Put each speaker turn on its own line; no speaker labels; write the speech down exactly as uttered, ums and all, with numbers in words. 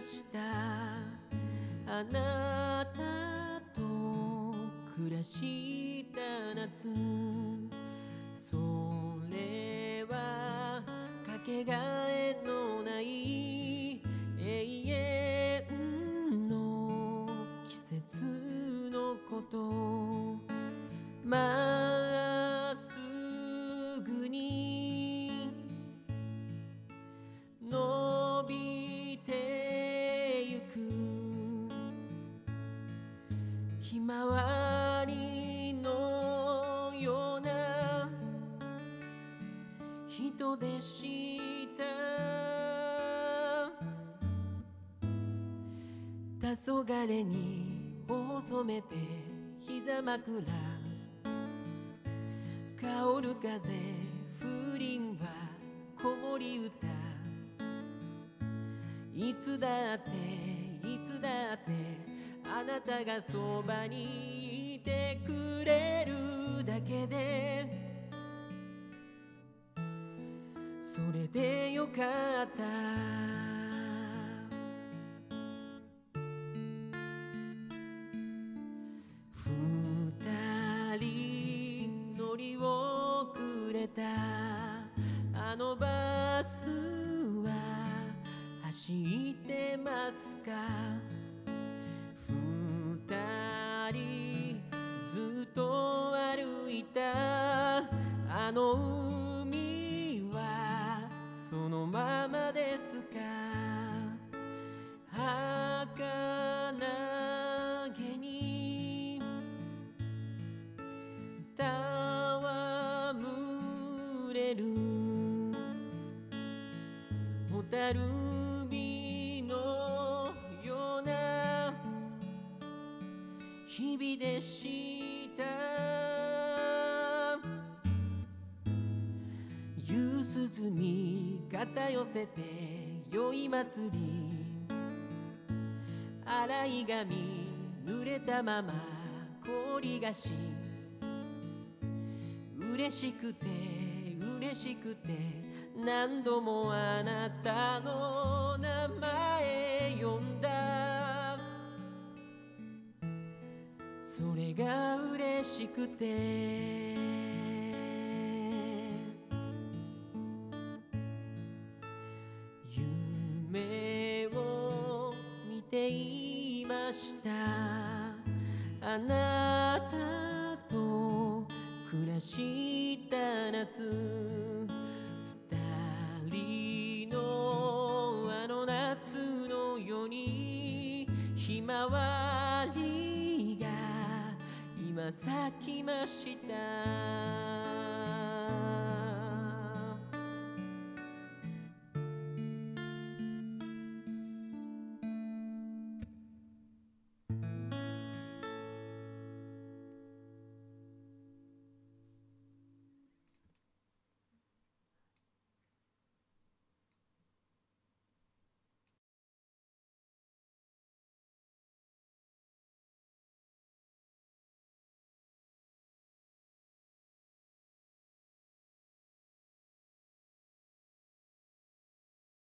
した。あなたと暮らした夏、それはかけがえのない永遠の季節のこと。まっすぐに伸びてゆくひまわりのような人でした。黄昏に頬を染めて膝枕、香る風、風鈴は子守歌。いつだっていつだってあなたがそばにいてくれるだけで、それでよかった。二人乗り遅れたあのバスは走ってますか。二人ずっと歩いたあの海はそのままですか。儚げに戯れる小樽海のような日々でした。夕涼み肩寄せて宵祭り、洗い髪濡れたまま氷菓子、嬉しくて嬉しくて何度もあなたの名前呼んだ。それが嬉しくて夢を見ていました。あなたと暮らした夏、二人のあの夏のようにひまわりが今咲きました。